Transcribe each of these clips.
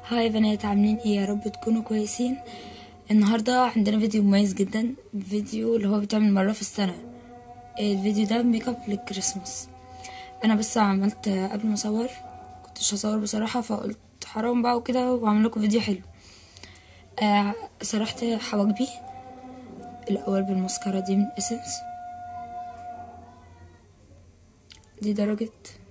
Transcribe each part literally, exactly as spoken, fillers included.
هاي بنات، عاملين ايه؟ يا رب تكونوا كويسين. النهارده عندنا فيديو مميز جدا، فيديو اللي هو بيتعمل مره في السنه. الفيديو ده ميك اب للكريسماس. انا بس عملت قبل ما اصور، كنتش هصور بصراحه، فقلت حرام بقى وكده واعمل لكم فيديو حلو. آه سرحت حواجبي الاول بالماسكارا دي من اسنس. دي درجه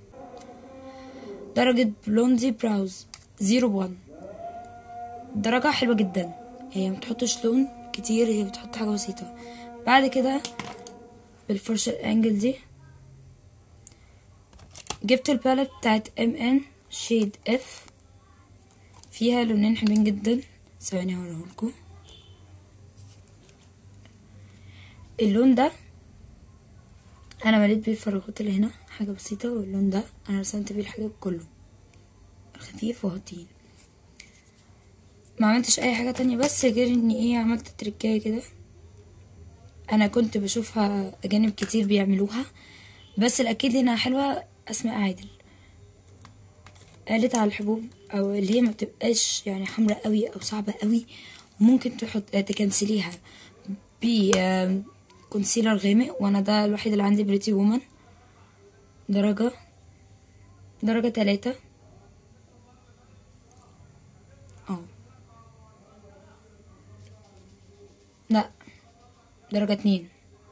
درجه بلوندي براوز زيرو وان. درجة حلوة جدا، هي متحطش لون كتير، هي بتحط حاجة بسيطة. بعد كده بالفرشة الانجل دي جبت البالت بتاعت ام ان شيد اف، فيها لونين حلوين جدا. ثواني هوريهولكوا. اللون ده انا مليت بيه الفراغات اللي هنا، حاجة بسيطة، واللون ده انا رسمت بيه الحاجة كله خفيف وهو تقيل. ما عملتش اي حاجة تانية، بس غير اني ايه عملت تريكاية كده انا كنت بشوفها اجانب كتير بيعملوها، بس الاكيد انها حلوة. اسماء عادل قالت على الحبوب او اللي هي ما بتبقاش يعني حمراء قوي او صعبة قوي، ممكن تحط تكنسليها ب كونسيلر غامق، وانا ده الوحيد اللي عندي بريتي وومن درجة درجة تلاتة اه لا درجة اتنين.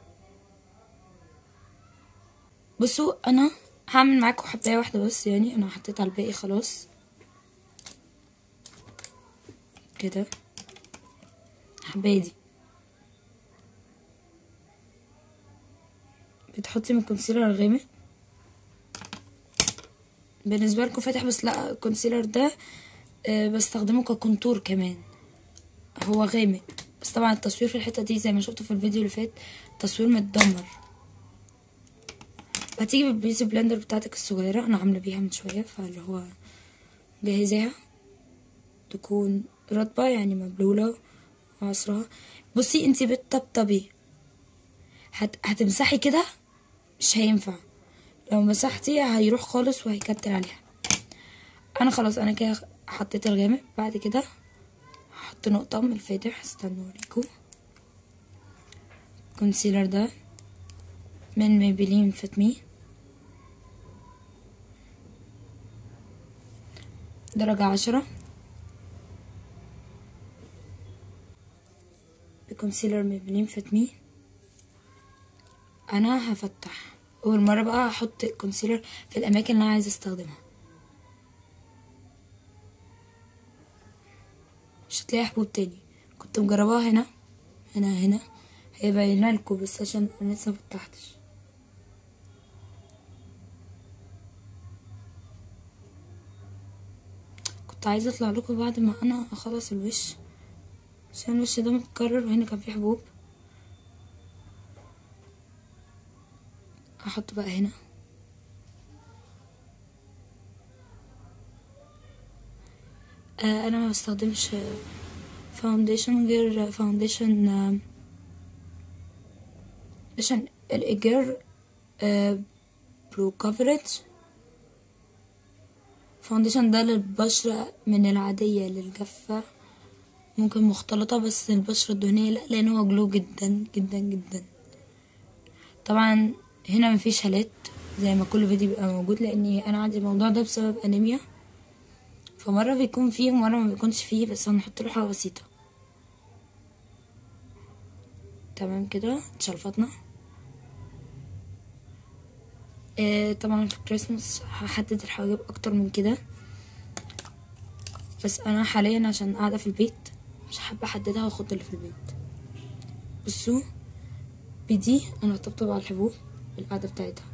بصوا انا هعمل معاكم حباية واحدة بس، يعني انا حطيت على الباقي خلاص كده. الحباية دي بتحطي من الكونسيلر الغامق، بالنسبة لكم فاتح، بس لا الكونسيلر ده أه بستخدمه ككونتور كمان، هو غامق، بس طبعا التصوير في الحتة دي زي ما شفتوا في الفيديو اللي فات تصوير متدمر. هتيجي بالبيوتي بلندر بتاعتك الصغيرة، انا عاملة بيها من شوية، فاللي هو جهزيها تكون رطبة يعني مبلولة وعصرها. بصي انتي بتطبطبي، هت... هتمسحي كده مش هينفع، لو مسحتي هيروح خالص وهيكتل عليها. انا خلاص انا كده حطيت الغامق. بعد كده هحط نقطة من الفاتح، استنوا اوريكم. الكونسيلر ده من ميبلين فيت مي درجة عشرة، بكونسيلر ميبلين فيت مي. انا هفتح اول مرة بقى هحط الكونسيلر في الاماكن اللي انا عايزة استخدمها، مش هتلاقي حبوب تاني. كنت مجرباها هنا هنا هنا هي باينه لكم، بس عشان انا لسه مفتحتش. كنت عايزه اطلع لكم بعد ما انا اخلص الوش، عشان الوش ده متكرر وهنا كان فيه حبوب. هحط بقى هنا. آه انا ما بستخدمش فاونديشن غير فاونديشن آه عشان الايجر آه برو كفرج. فاونديشن ده للبشرة من العادية للجافة، ممكن مختلطة، بس البشرة الدهنية لا، لان هو جلو جدا جدا جدا. طبعا هنا مفيش هالات زي ما كل فيديو بيبقى موجود، لاني انا عندي الموضوع ده بسبب انيميا، فمرة بيكون فيه ومرة ما بيكونش فيه، بس هنحط له حاجة بسيطة. تمام كده اتشلفطنا. آه طبعا في الكريسماس هحدد الحواجب اكتر من كده، بس انا حاليا عشان قاعدة في البيت مش حابة احددها واخد اللي في البيت. بصوا بدي انا هطبطب على الحبوب بالقاعدة بتاعتها،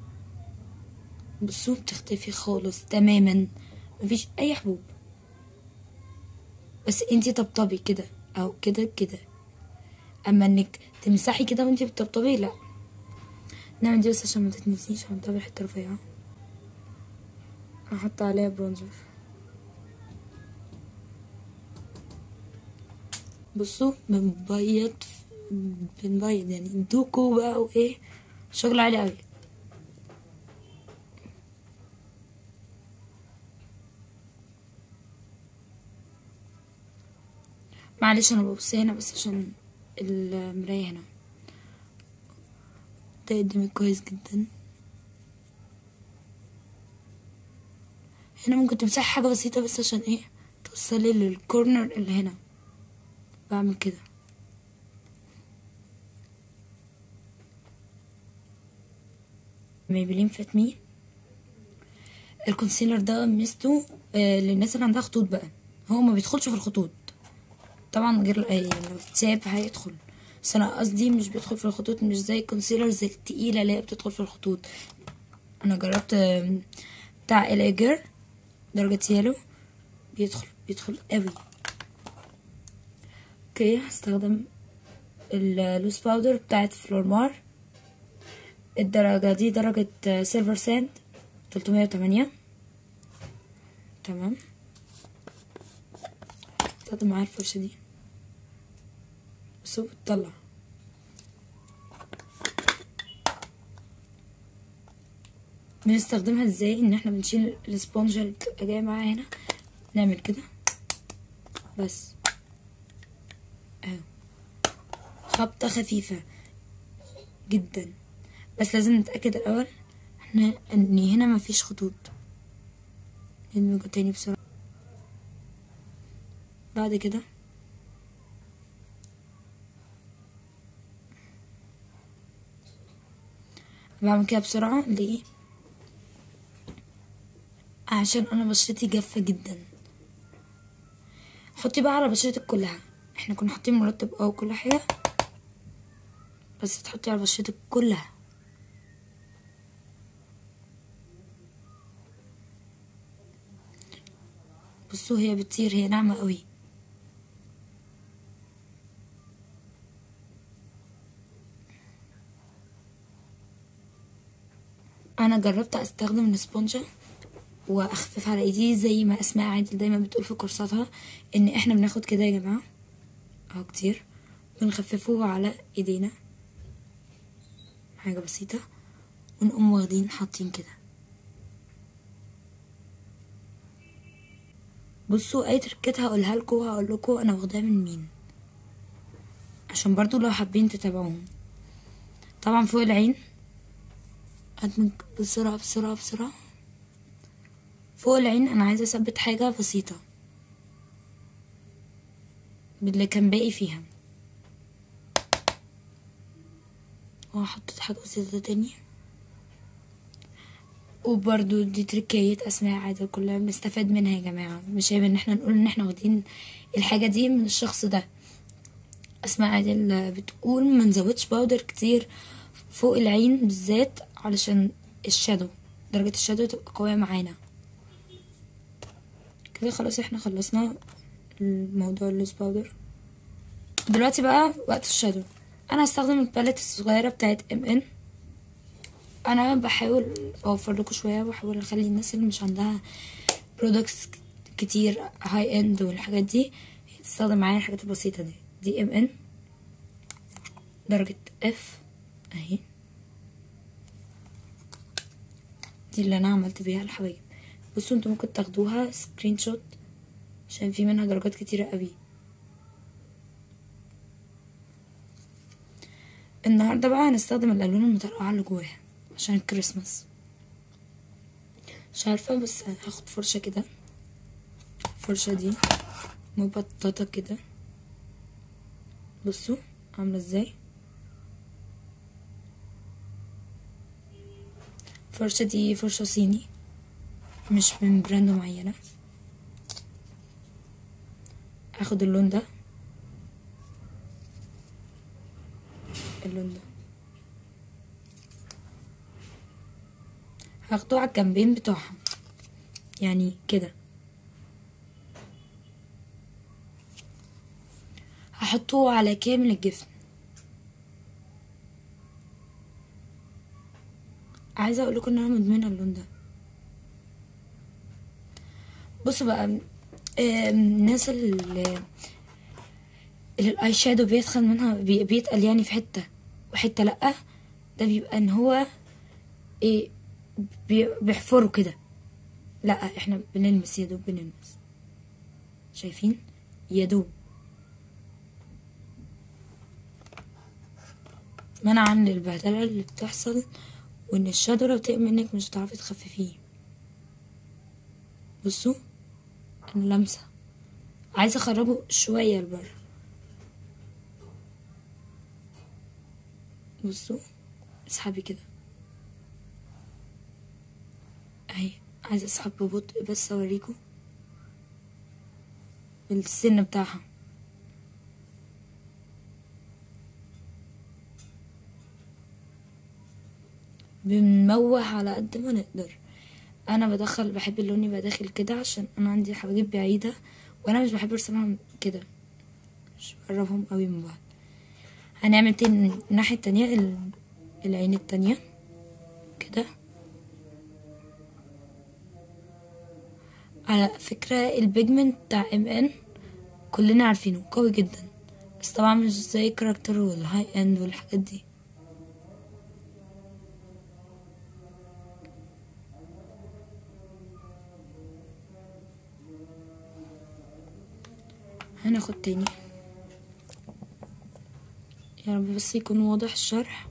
بصوا بتختفي خالص تماما، مفيش اي حبوب، بس انتي طبطبي كده او كده كده. اما انك تمسحي كده وانتي بتطبطبي لا. نعمل دي بس عشان ما تتنسيش، هنطبق الحته رفيعه. هحط عليها برونزر. بصوا بنبيض بنبيض يعني دوكو بقى وايه، شغل عالي اوي. معلش انا ببص هنا بس عشان المراية هنا. ده قدامي كويس جدا. هنا ممكن تمسحي حاجة بسيطة بس عشان ايه توصلي للكورنر اللي هنا. بعمل كده. ميبلين فات مي. الكونسيلر ده ميزته آه للناس اللي عندها خطوط بقى، هو ما بيدخلش في الخطوط طبعا غير الايه لو اتساب هيدخل، بس انا قصدي مش بيدخل في الخطوط، مش زي الكونسيلرز التقيله اللي هي بتدخل في الخطوط. انا جربت آه بتاع الاجر درجة يالو بيدخل بيدخل قوي. اوكي هستخدم اللوس باودر بتاعت فلورمار. الدرجة دي درجة سيلفر ساند تلتمية وتمانية. تمام. استخدم معايا الفرشة دي بس هو بتطلع. بنستخدمها ازاي؟ ان احنا بنشيل الاسبونجة اللي بتبقى جاية معاها هنا، نعمل كده بس اهو، خبطة خفيفة جدا، بس لازم نتأكد الاول احنا ان هنا مفيش خطوط. ندمجه تاني بسرعة. بعد كده بعمل كده بسرعة. ليه؟ عشان انا بشرتي جافة جدا. حطي بقى على بشرتك كلها، احنا كنا حاطين مرطب او كل حاجة، بس تحطي على بشرتك كلها. بصوا هي بتطير، هي ناعمة قوي. انا جربت استخدم الاسبونجة واخفف على ايدي زي ما اسماء عادل دايما بتقول في كورساتها، ان احنا بناخد كده يا جماعة اهو كتير، بنخففه على ايدينا حاجة بسيطة، ونقوم واخدين حاطين كده. بصوا اي تركات هقولها لكم هقول لكم انا واخداها من مين، عشان برضو لو حابين تتابعوهم. طبعا فوق العين ادمج بسرعة بسرعة بسرعة. فوق العين انا عايزة اثبت حاجة بسيطة باللي كان باقي فيها، وحطيت حاجة بسيطة تاني. وبرضو دي تركية اسماء عادل كلها بنستفاد منها يا جماعة، مش عيب ان احنا نقول ان احنا واخدين الحاجة دي من الشخص ده. اسماء عادل بتقول ما نزودش باودر كتير فوق العين بالذات علشان الشادو، درجة الشادو تبقى قوية معانا. كده خلاص احنا خلصنا الموضوع اللوز باودر. دلوقتي بقى وقت الشادو. انا هستخدم الباليت الصغيرة بتاعت ام ان. انا بحاول اوفر لكم شوية، وبحاول اخلي الناس اللي مش عندها برودكتس كتير هاي اند والحاجات دي تستخدم معايا الحاجات البسيطة دي. دي ام ان درجة اف اهي، دي اللي انا عملت بيها الحواجب. بصوا انتوا ممكن تاخدوها سكرين شوت عشان في منها درجات كتيرة قوي. النهاردة بقى هنستخدم الالوان المترقعة اللي جواها عشان الكريسماس. مش عارفة بس هاخد فرشة كده، الفرشة دي مبططة كده، بصوا عاملة ازاي. الفرشة دي فرشة صيني مش من براند معينة. اخد اللون ده، اللون ده هاخده على الجنبين بتوعها يعني كده، هحطه على كامل الجفن. عايزه اقول لكم ان انا مدمنه اللون ده. بصوا بقى الناس اللي اللي الاي شادو بيدخل منها بيتقل يعني في حته وحته لا، ده بيبقى ان هو ايه بيحفروا كده. لا احنا بنلمس يا دوب، بنلمس شايفين يا دوب. منعا للبهدلة اللي بتحصل، وان الشادو لو تقل منك مش هتعرفي تخففيه. بصوا انا لامسه، عايزه اخرجه شويه لبره. بصوا اسحبي كده اهي، عايزه اسحب ببطء بس اوريكم السن بتاعها. بنموه على قد ما نقدر. انا بدخل، بحب اللون يبقى داخل كده عشان انا عندي حواجب بعيده، وانا مش بحب ارسمها كده، مش بقربهم قوي من بعض. هنعمل تاني الناحيه التانية، العين التانية كده. على فكره البيجمنت بتاع ام ان كلنا عارفينه قوي جدا، بس طبعا مش زي الكاركتر والهاي اند والحاجات دي. هناخد تاني، يا رب بس يكون واضح الشرح.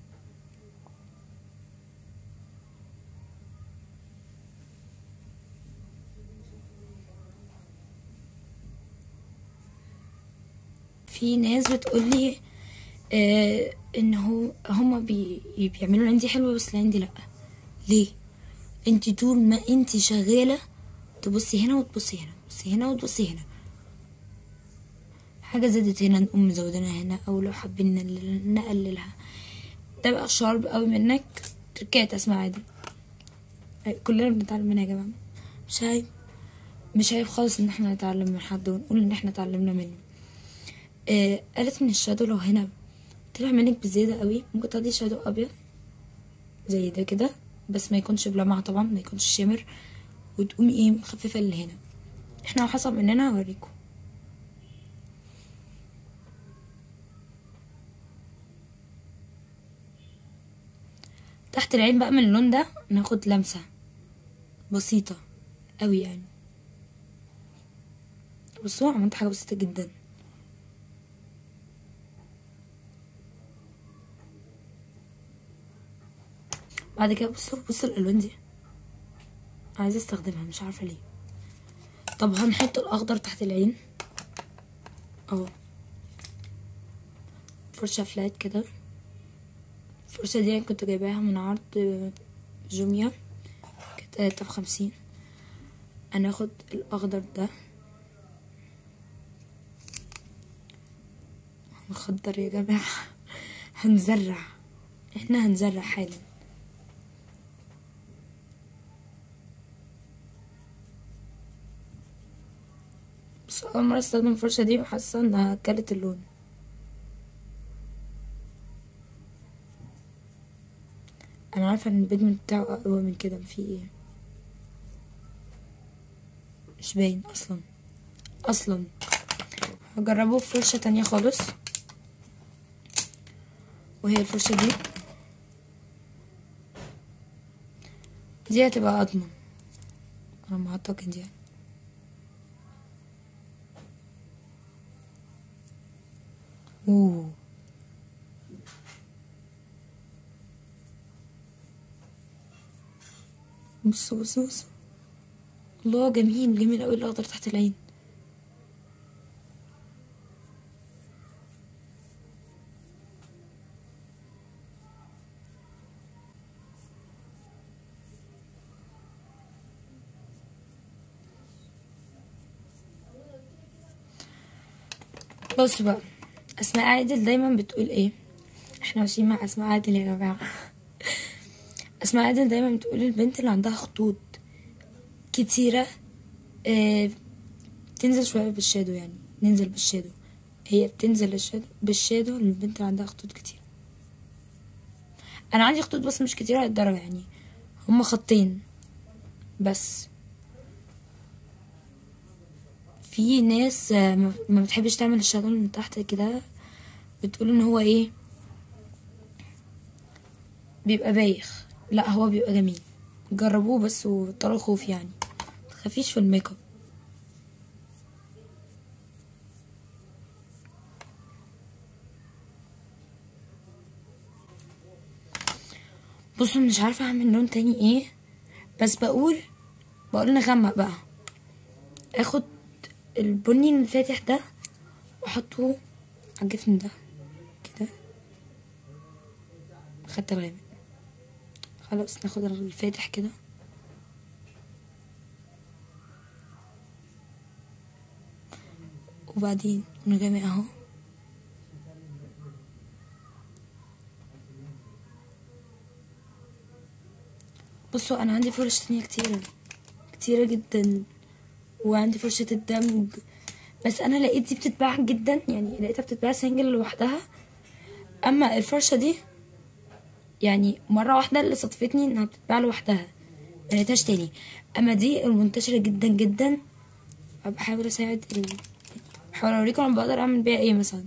في ناس بتقولي آه ان هو هما بي بيعملوا العين دي حلوه بس العين دي لا. ليه؟ انتي طول ما انتي شغاله تبصي هنا وتبصي هنا، تبصي هنا وتبصي هنا، حاجه زادت هنا نقوم مزودينها هنا، او لو حابين نقللها. ده بقى شارب قوي منك، تركات اسمها عادي، كلنا بنتعلم منها يا جماعه. مش عيب، مش عيب خالص ان احنا نتعلم من حد ونقول ان احنا اتعلمنا منه. آه قالت من الشادو لو هنا طلع منك بزياده قوي ممكن تاخدي شادو ابيض زي ده كده، بس ما يكونش بلمعه طبعا، ما يكونش شامر، وتقومي ايه مخففه اللي هنا. احنا على حسب مننا هوريكم. تحت العين بقى من اللون ده ناخد لمسه بسيطه قوي يعني. بصوا عملت حاجه بسيطه جدا. بعد كده بصوا بصوا الالوان دي عايزه استخدمها مش عارفه ليه. طب هنحط الاخضر تحت العين اهو، فرشه فلات كده. الفرشه دي كنت جايباها من عرض جوميا، كانت تلاتة بخمسين. هناخد الاخضر ده هنخضر يا جماعه هنزرع، احنا هنزرع حالا. بس اول مره استخدم الفرشه دي وحاسه انها كلت اللون. انا عارفه ان البيجمنت بتاعه اقوى من كده، في ايه مش باين اصلا اصلا. هجربه بفرشه تانية خالص، وهي الفرشه دي دي هتبقى اضمن انا ما اعتقد يعني. اوه بصوا بصوا بصوا، الله جميل جميل اوي الاخضر تحت العين. بصوا بقى، اسماء عادل دايما بتقول ايه، احنا ماشيين مع اسماء عادل يا جماعه اسماء عادل دايما بتقول البنت اللي عندها خطوط كتيره اه تنزل شويه بالشادو، يعني ننزل بالشادو. هي بتنزل الشادو بالشادو للبنت اللي عندها خطوط كتير. انا عندي خطوط بس مش كتيره للدرجه، يعني هما خطين بس. في ناس ما بتحبش تعمل الشادو من تحت كده، بتقول ان هو ايه بيبقى بايخ. لا هو بيبقى جميل، جربوه بس وطلعوا خوف يعني، متخافيش في الميك اب. بصوا مش عارفه اعمل لون تاني ايه، بس بقول بقول نغمق بقى. اخد البني الفاتح ده واحطه على الجفن ده كده. خدت الغامق، خلاص ناخد الفاتح كده. وبعدين نغمق اهو. بصوا انا عندي فرش تانية كتيرة كتيرة جدا، وعندي فرشة الدمج، بس انا لقيت دي بتتباع جدا، يعني لقيتها بتتباع سنجل لوحدها. اما الفرشة دي يعني مرة واحدة اللي صدفتني انها بتتباع لوحدها، ملقيتهاش تاني. اما دي المنتشرة جدا جدا، بحاول اساعد ال... بحاول اوريكم انا بقدر اعمل بيها ايه. مثلا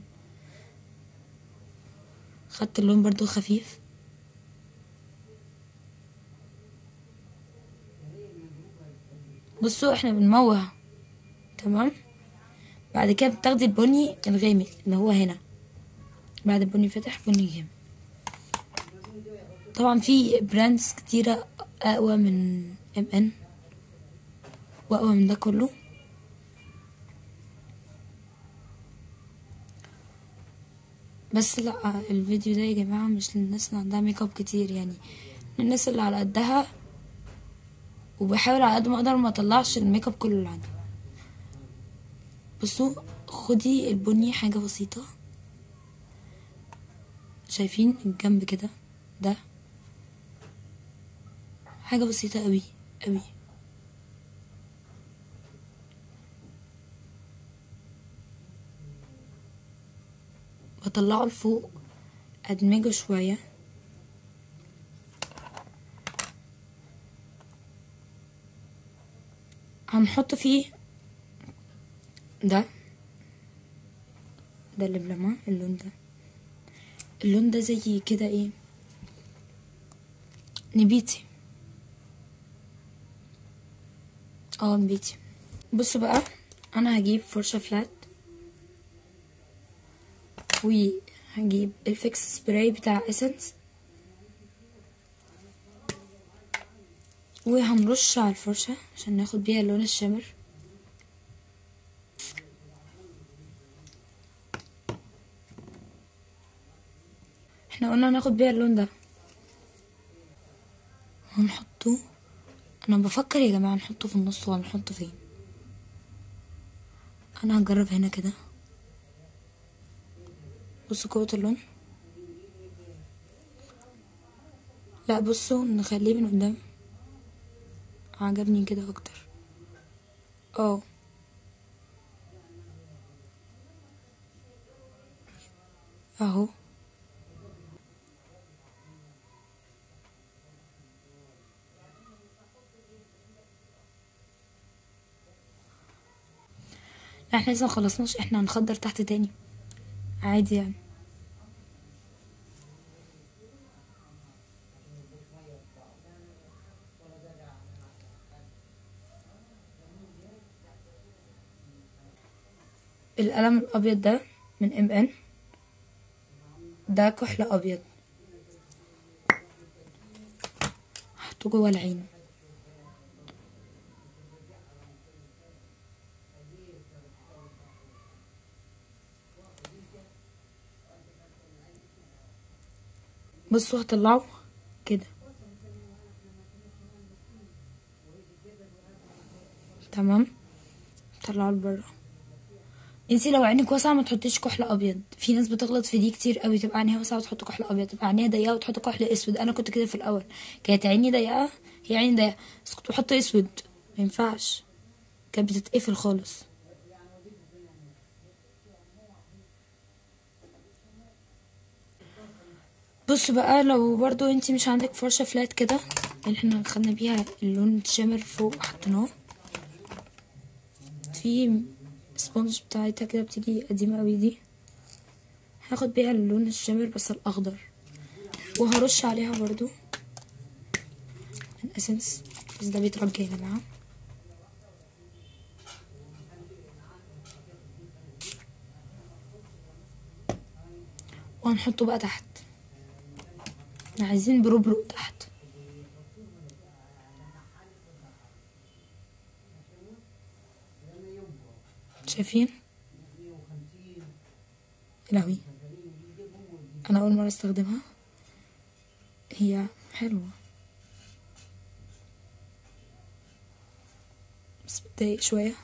خدت اللون برضو خفيف، بصوا احنا بنموه تمام. بعد كده بتاخدي البني الغامق اللي هو هنا، بعد البني فاتح بني غامق. طبعا في براندز كتيرة اقوى من ام ان واقوى من ده كله، بس لا، الفيديو ده يا جماعة مش للناس اللي عندها ميك اب كتير، يعني للناس اللي على قدها، وبحاول على قد ما اقدر ما اطلعش الميك اب كله اللي عندي. بصوا خدي البني حاجة بسيطة، شايفين الجنب كده ده حاجة بسيطة قوي قوي. بطلعه لفوق، ادمجه شوية، هنحط فيه ده ده اللي بلمع اللون ده. اللون ده زي كده ايه، نبيتي، اه نبيتي. بصوا بقى انا هجيب فرشة فلات، وهجيب الفيكس سبراي بتاع اسنس، وهنرش على الفرشة عشان ناخد بيها لون الشمر. احنا قلنا هناخد بيها اللون ده، هنحطه. انا بفكر يا جماعة نحطه في النص ولا نحطه فين. انا هجرب هنا كده. بصوا قوة اللون، لا بصوا نخليه من قدام، عجبني كده اكتر. اه اهو. لا احنا لسه مخلصناش، احنا هنخدر تحت تاني عادي يعني. القلم الابيض ده من ام ان، ده كحل ابيض، هحطه جوه العين. بصوا هطلعه كده تمام، طلعه لبره. انتي لو عينك واسعه ما تحطيش كحل ابيض، في ناس بتغلط في دي كتير قوي، تبقى عينيها واسعه وتحط كحل ابيض، تبقى عينيها ضيقه وتحط كحل اسود. انا كنت كده في الاول، كانت عيني ضيقه، هي عيني ضيقه بس كنت بحط اسود، ما ينفعش، كانت بتتقفل خالص. بصوا بقى لو برضو انتي مش عندك فرشه فلات كده اللي احنا خدنا بيها اللون الشامر فوق حطيناه، في سبونج بتاعتها كده بتيجي قديمه قوي دي، هاخد بيها اللون الشامر بس الاخضر، وهرش عليها برضو من اسنس، بس ده بيترجى يا جماعه. وهنحطه بقى تحت، احنا عايزين بربرق تحت. شايفين؟ يا لهوي، انا اول مره استخدمها، هي حلوه بس بتضايق شويه.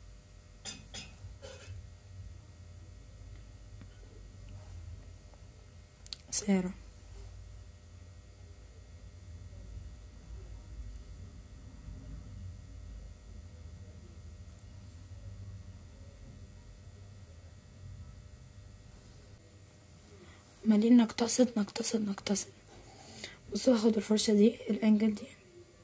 سعرها عمالين نقتصد نقتصد نقتصد. بصوا هاخد الفرشة دي الانجل دي،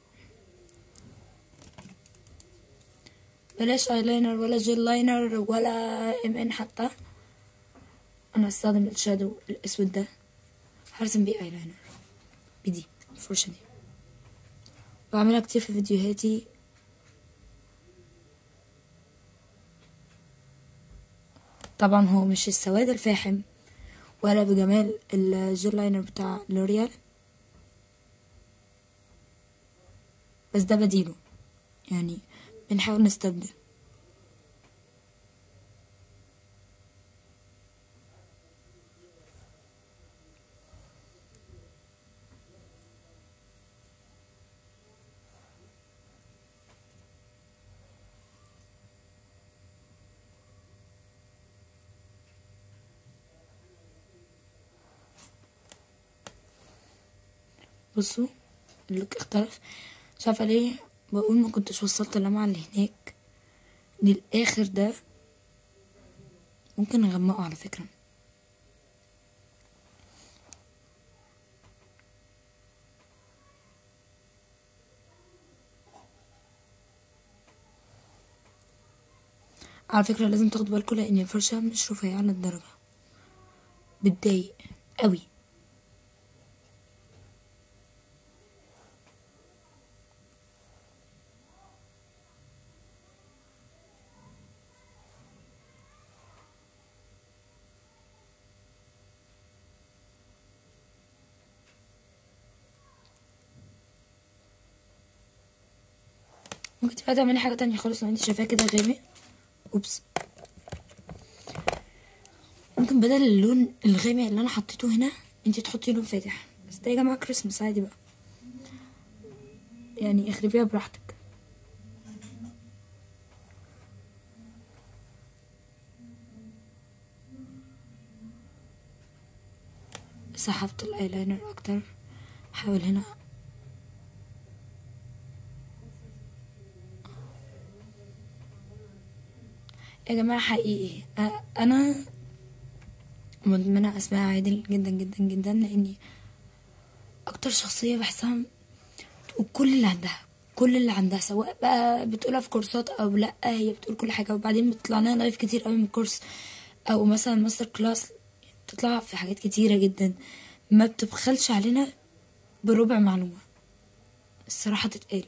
بلاش ايلاينر ولا جيل لاينر ولا ام ان حتى، انا هستخدم الشادو الاسود ده، هرسم بيه ايلاينر بدي الفرشة دي، بعملها كتير في فيديوهاتي. طبعا هو مش السواد الفاحم ولا بجمال الجيل لاينر بتاع لوريال، بس ده بديله، يعني بنحاول نستبدل. بصوا اللوك اختلف، مش عارفه ليه بقول ما كنتش وصلت اللمعه اللي هناك للاخر ده، ممكن نغمقه على فكره. على فكره لازم تاخدوا بالكم لان الفرشه مش رفيعه للدرجه، بتضايق قوي. ممكن تبقى تعملي حاجه تانية خالص لو انت شايفاه كده غامق. اوبس، ممكن بدل اللون الغامق اللي انا حطيته هنا انت تحطي لون فاتح، بس ده يا جماعه كريسمس عادي بقى، يعني اخربيها براحتك. سحبت الايلاينر اكتر، حاول هنا يا جماعه حقيقي انا مدمنه اسماء عادل جدا جدا جدا، لاني اكتر شخصيه بحسها وكل اللي عندها كل اللي عندها، سواء بقى بتقولها في كورسات او لا، هي بتقول كل حاجه، وبعدين بتطلع لنا لايف كتير قوي من الكورس، او مثلا ماستر كلاس، بتطلع في حاجات كتيره جدا، ما بتبخلش علينا بربع معلومه الصراحه تتقال.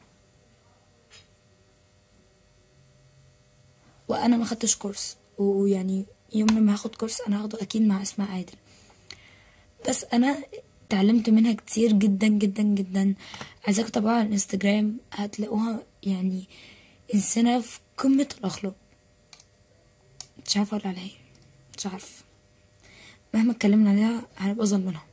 وانا ما خدتش كورس، ويعني يوم لما هاخد كورس انا هاخده اكيد مع اسماء عادل، بس انا اتعلمت منها كتير جدا جدا جدا. عايزاك طبعا على الانستجرام هتلاقوها، يعني انسانه في قمه الاخلاق، مش عارفه اقول عليها ايه، مش عارفه، مهما اتكلمنا عليها هنبقى ظالمينها.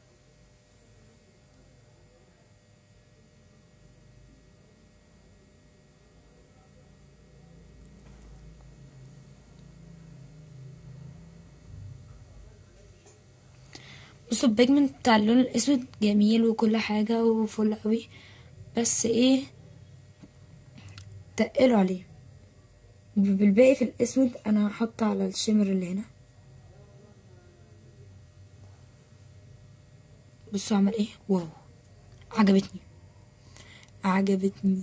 بصوا البيجمنت بتاع اللون الاسود جميل وكل حاجه وفل قوي، بس ايه، تقلوا عليه. بالباقي في الاسود انا هحط على الشمر اللي هنا. بصوا عمل ايه، واو، عجبتني عجبتني.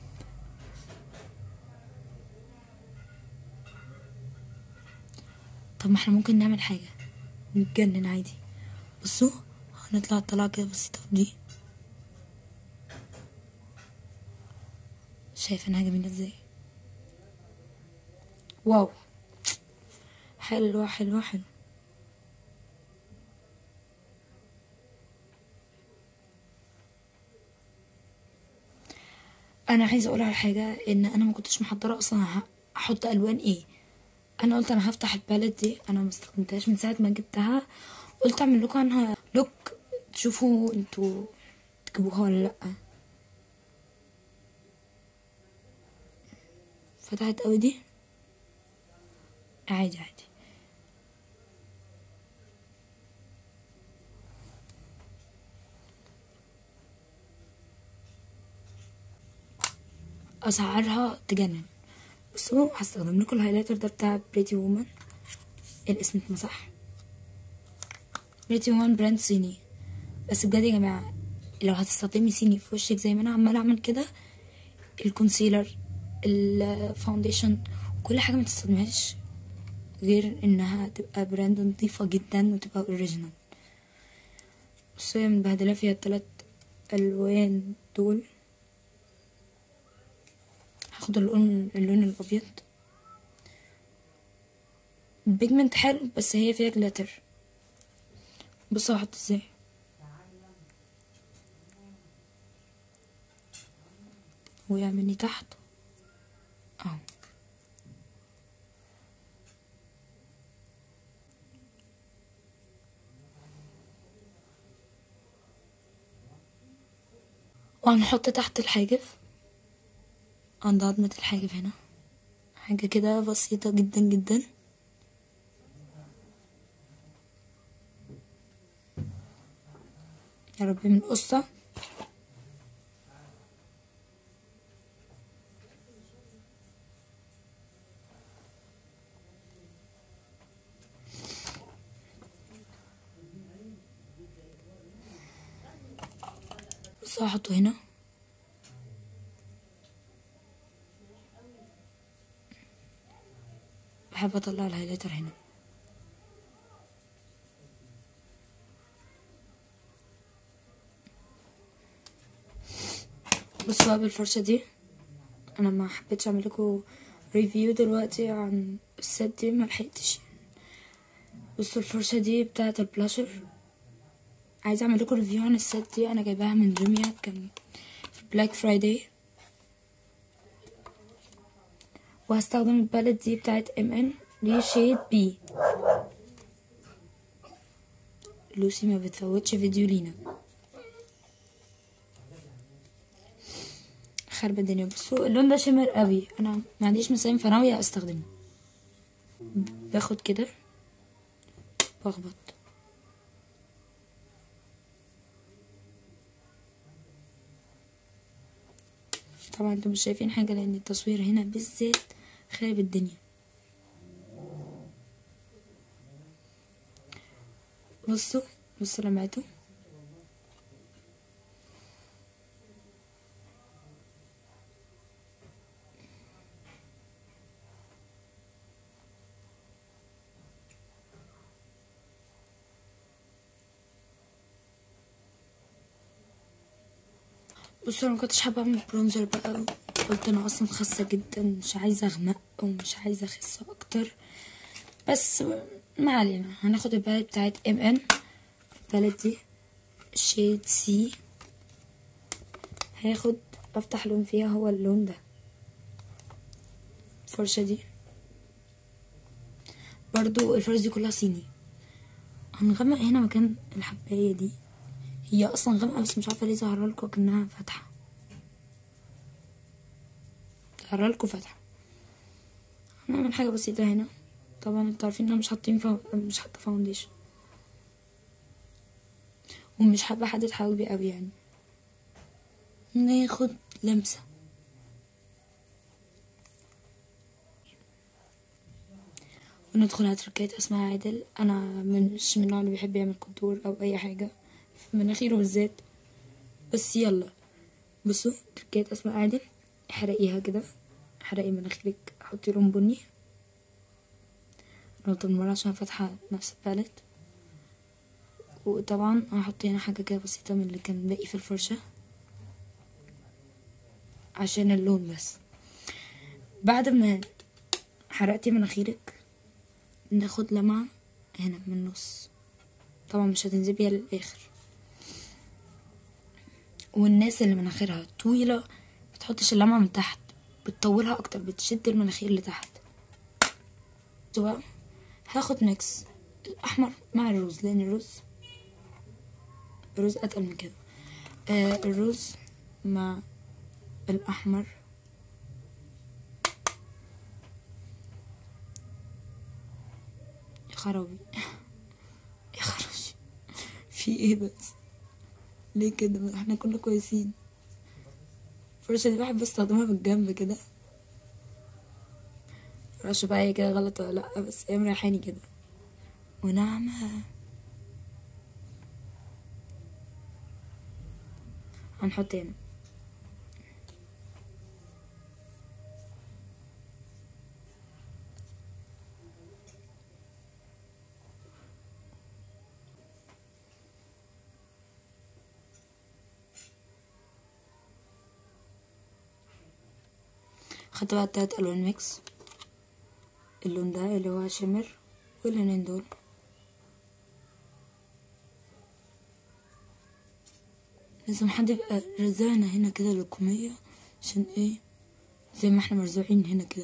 طب ما احنا ممكن نعمل حاجه نتجنن عادي. بصوا هنطلع طلعه كده بسيطه دي، شايفه انها جميله ازاي، واو، حلوه حلوه حلوه. انا عايزه اقول على حاجه، ان انا ما كنتش محضره اصلا احط الوان ايه. انا قلت انا هفتح الباليت دي، انا ما استخدمتهاش من ساعه ما جبتها، قلت اعمل لكم عنها لوك تشوفوا انتوا تجيبوها ولا لا. فتحت قوي دي، عادي عادي. اسعارها تجنن. بصوا هستخدم لكم الهايلايتر ده بتاع بريتي وومن، الاسم اتمسح. بريتي وومن براند صيني، بس بجد يا جماعه لو هتستخدمي صيني في وشك زي ما انا عماله اعمل كده، الكونسيلر الفاونديشن كل حاجه ما تستخدمهاش غير انها تبقى براند نظيفه جدا وتبقى اوريجينال. بصوا هي متبهدله فيها التلات الوان دول. هاخد اللون اللون الابيض، البيجمنت حلو بس هي فيها جلاتر. بصوا هحط ازاي، ويعملني تحت اهو. وهنحط تحت الحاجب عند عظمة الحاجب هنا حاجة كده بسيطة جدا جدا. يا رب من قصة. بصوا هحطه هنا، بحب اطلع الهايلايتر هنا. بصوا بقى بالفرشة دي، انا ما حبيتش اعمل لكم ريفيو دلوقتي عن الست دي، ما لحقتش. بصوا الفرشة دي بتاعة البلاشر، عايزة اعمل لكم ريفيو عن الست دي. انا جايباها من جوميا، كان في بلاك فرايداي. وهستخدم الباليت دي بتاعة ام ان دي شيد بي. لوسي ما بتفوتش فيديو لينا، خرب الدنيا. بصوا اللون ده شمر قوي، انا ما عنديش مسام فناوية استخدمه. باخد كده بخبط، طبعا انتوا مش شايفين حاجة لان التصوير هنا بالذات خارب الدنيا. بصوا بصوا لمعته. بصوا انا مكنتش حابه اعمل برونزر بقى، قلت انا اصلا خاسه جدا، مش عايزه اغمق ومش عايزه اخس اكتر، بس ما علينا. هناخد الباليت بتاعت ام ان، الباليت دي شيد سي. هاخد افتح لون فيها هو اللون ده. الفرشه دي برضو الفرشه دي كلها صيني. هنغمق هنا مكان الحبايه دي، هي اصلا غامقه بس مش عارفه ليه ظاهره لكم كأنها فاتحه، ظاهره لكم فاتحه. هنعمل حاجه بسيطه هنا. طبعا انتوا عارفين ان انا مش حاطين فا... مش حاطه فاونديشن، ومش حابه احدد حواجبي قوي يعني. ناخد لمسه وندخل على تركات اسمها عادل. انا مش من النوع اللي بيحب يعمل كونتور او اي حاجه في مناخيره بالذات، بس يلا. بصوا تركات اسمها عادل، احرقيها كده، احرقي مناخيرك، حطي لون بني. نقطة من مرة عشان فاتحة نفس الباليت. وطبعا هحط هنا حاجة كده بسيطة من اللي كان باقي في الفرشة عشان اللون بس. بعد ما حرقتي مناخيرك ناخد لمعة هنا من النص، طبعا مش هتنزل بيها للاخر. والناس اللي مناخيرها طويلة متحطش اللمعة من تحت، بتطولها اكتر، بتشد المناخير لتحت. بقى هاخد ميكس الاحمر مع الروز، لان الرز الرز اتقل من كده. آه الرز مع الاحمر. يا خرابي يا خراشي، في ايه بس؟ ليه كده؟ احنا كنا كويسين. الفرشة دي بحب استخدمها بالجنب كده. معرفش بقى هي كده غلط ولا لأ، بس هي مريحاني كده وناعمة. هنحط هنا خدت بقى التلات الوان ميكس، اللون ده اللي هو شمر واللونين دول. لازم حد يبقى رزعنا هنا كده لقمية، عشان ايه؟ زي ما احنا مرزوعين هنا كده.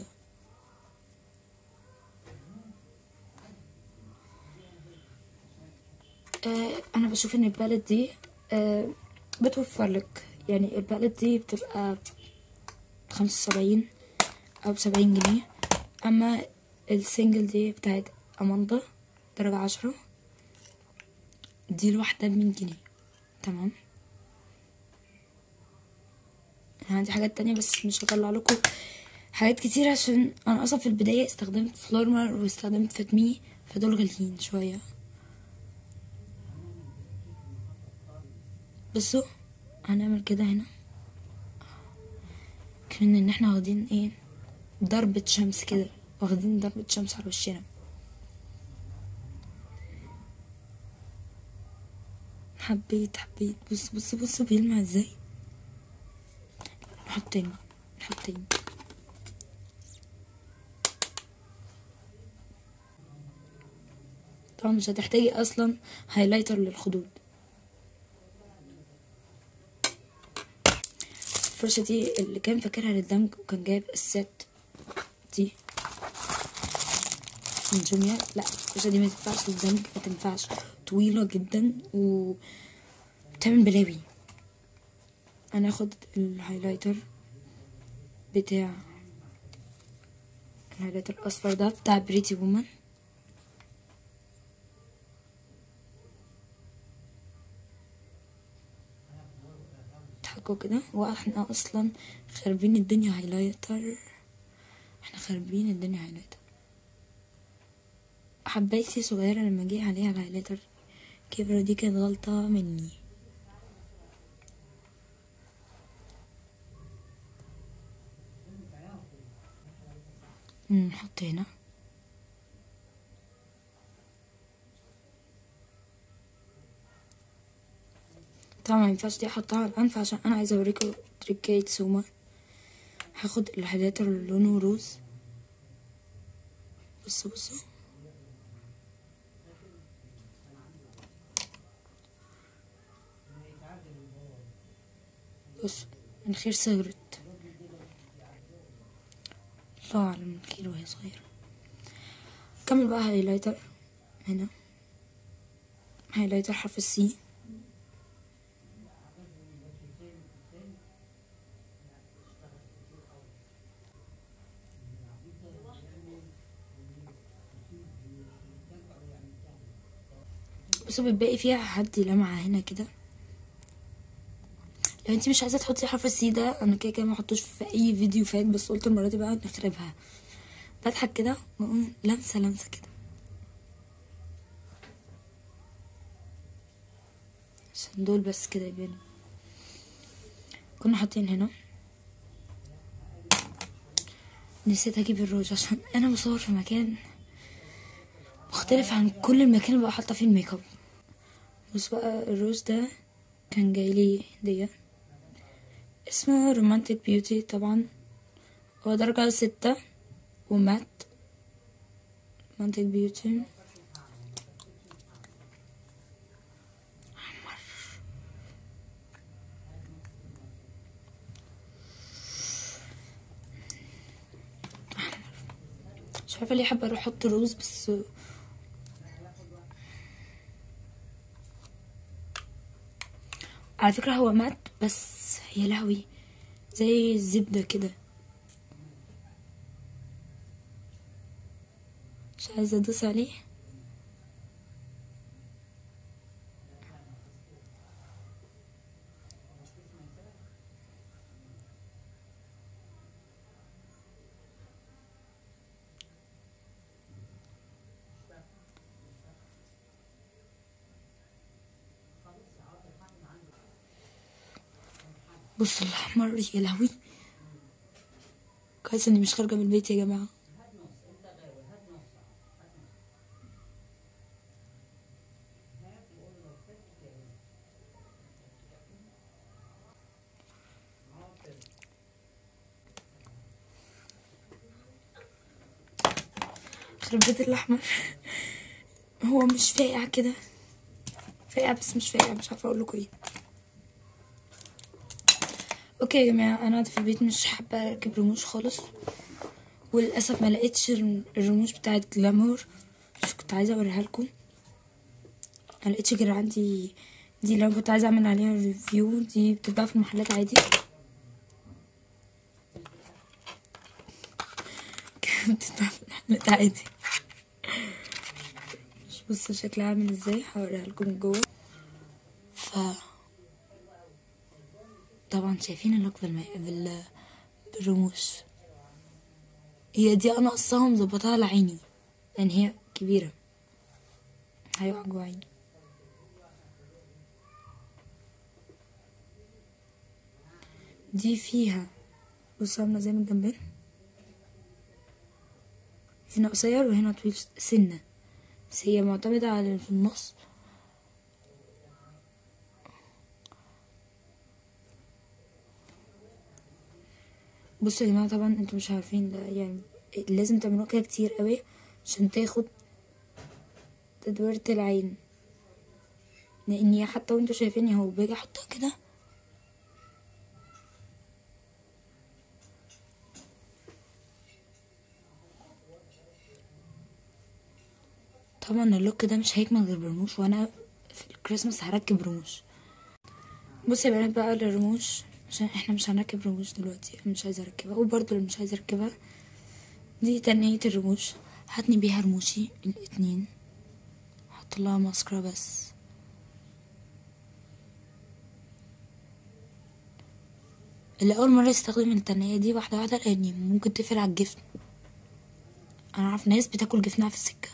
آه انا بشوف ان البالت دي آه بتوفر لك، يعني البالت دي بتبقى خمسة وسبعين او بسبعين جنيه، اما السنجل دي بتاعت اماندا درجة عشرة دي الواحدة بمية جنيه. تمام. انا عندي حاجات تانية بس مش هطلع لكم حاجات كتير، عشان انا اصلا في البداية استخدمت فلورمر واستخدمت فاتمي، فدول غاليين شوية. بصوا هنعمل كده هنا كمان ان احنا واخدين ايه، ضربة شمس كده، واخدين ضربة شمس على وشنا. حبيت حبيت بص بص بص بيلمع ازاي. نحط تاني نحط تاني. طبعا مش هتحتاجي اصلا هايلايتر للخدود. الفرشة دي اللي كان فاكرها للدمج وكان جايب الست دي من جوميا، لا الفرشة دي ما تنفعش للدمج، ما تنفعش، طويلة جدا وبتعمل بلاوي. انا هاخد الهايلايتر بتاع الهايلايتر الاصفر ده بتاع بريتي وومن. تحكوا كده، واحنا اصلا خاربين الدنيا هايلايتر، احنا خاربين الدنيا هايلايتر. حبايتي صغيرة لما جه عليها الهايلايتر كبرة، دي كانت غلطة مني. نحط هنا طبعا ما ينفعش دي احطها على الانف، عشان انا عايزه اوريكم تريكايه سوما. هاخد الهايلايتر اللي لونه روز، بصوا بصوا بصوا مناخير صغرت، الله اعلم مناخير وهي صغيره. كمل بقى هايلايتر هنا، هايلايتر حرف السي. بصوا بالباقي فيها هدي لمعة هنا كده. لو انتي مش عايزه تحطي حرف السي ده، انا كده كده ما احطوش في اي فيديو فات، بس قلت المره دي بقى نخربها. بضحك كده واقوم لمسه لمسه كده، عشان دول بس كده يبانوا. كنا حاطين هنا. نسيت اجيب الروج عشان انا مصور في مكان مختلف عن كل المكان اللي بقى حاطه فيه الميك اب. بص بقى الروج ده كان جايلي هديه، اسمه رومانتك بيوتي. طبعا هو درجة ستة ومات. رومانتك بيوتي مش عارفه ليه حابه اروح احط روز، بس على فكره هو مات، بس يا لهوي زي الزبده كده، مش عايزه ادوس عليه. بص الاحمر يا لهوي، كويس اني مش خارجه من البيت يا جماعه. يخرب بيت الاحمر. هو مش فاقع كده، فاقع بس مش فاقع، مش عارفه اقول لكم ايه. اوكي يا جماعه، انا قاعده في البيت مش حابه اركب رموش خالص، وللاسف ما لقيتش الرموش بتاعه جلامور، مش كنت عايزه اوريها لكم. ما لقيتش غير عندي دي، لو كنت عايزه اعمل عليها ريفيو. دي بتتباع في المحلات عادي. بتتباع في المحلات عادي. مش بصوا شكلها عامل ازاي، هوريها لكم من جوه. ف طبعا شايفين اللوك بالم... بال... بالرموش. هي دي انا قصاها مظبطاها لعيني لان هي كبيره، هيقع جوا عيني. دي فيها بصوا عامله زي من الجنبين، هنا قصير وهنا طويل سنه، بس هي معتمده على اللي في النص. بصوا يا جماعه، طبعا انتوا مش عارفين ده، يعني لازم تعملوها كده كتير قوي عشان تاخد تدويرة العين، لاني حتى وانتوا شايفيني اهو باجي احطها كده طبعا اللوك ده مش هيكمل غير برموش، وانا في الكريسماس هركب رموش. بصي يا بنات بقى الرموش، عشان احنا مش هنركب رموش دلوقتي، انا مش عايزه اركبها، وبرضه اللي مش عايزه اركبها. دي تنية الرموش، هتني بيها رموشي الاتنين، هحط لها ماسكرا بس. اللي اول مره يستخدم التنية دي واحده واحده، لاني ممكن تقفل على الجفن. انا اعرف ناس بتاكل جفنها في السكه.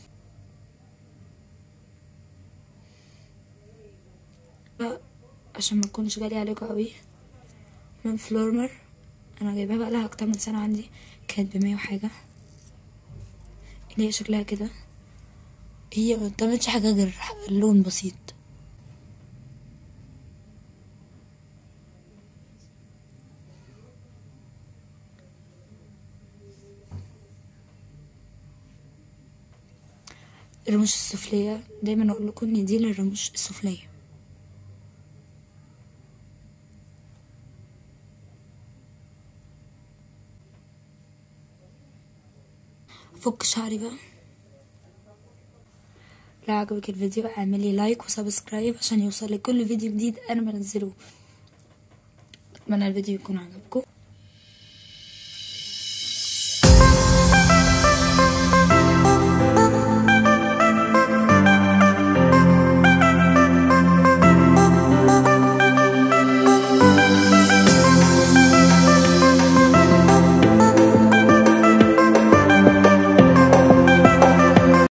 عشان ما تكونش غالية عليكم قوي، من فلورمر، انا جايباها بقى لها اكتر من سنه عندي، كانت بمية وحاجه، اللي هي شكلها كده. هي ما بتعملش حاجه غير لون بسيط. الرموش السفليه دايما اقول لكم ان دي للرموش السفليه. فك شعري بقى. لو عجبك الفيديو اعملي لايك وسبسكرايب عشان يوصل لك كل فيديو جديد انا بنزله. اتمنى الفيديو يكون عجبكم.